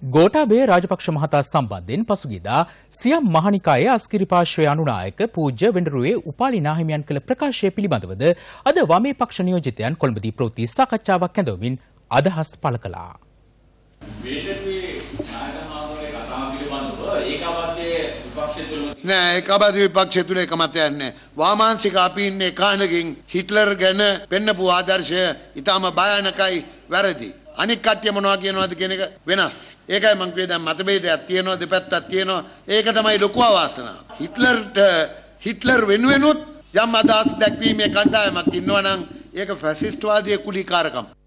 ගෝඨාභය රාජපක්ෂ මහතා සම්බන්ධයෙන් පසුගියදා සියම් මහනිකායේ අස්කිරිපාර්ශ්වයේ අනුනායක පූජ්‍ය වෙඬරුවේ උපාලි නාහිමියන් කළ ප්‍රකාශය පිළිබඳවද අද වමේ පක්ෂ නියෝජිතයන් කොළඹදී ප්‍රවෘත්ති සාකච්ඡාවක් ඇඳවමින් අදහස් පළ කළා. නෑ ඒකබද විපක්ෂය තුල එක මතයක් නෑ. වාමාංශික අපි ඉන්නේ කාණකින් හිට්ලර් ගැන පෙන්නපු ආදර්ශය ඊටම භයානකයි වැරදි. අනික් කට්ටිය මොනවා කියනවද කියන එක වෙනස්. ඒකයි මම කිව්වේ දැන් මතභේදයක් තියෙනවා දෙපැත්තක් තියෙනවා. ඒක තමයි ලොකු අවාසනාව. හිට්ලර් වෙනුවෙනුත් යම් අදහස් දැක්වීමේ කණ්ඩායමක් ඉන්නවා නම් ඒක ෆැසිස්ට් වාදයේ කුලීකාරකම්.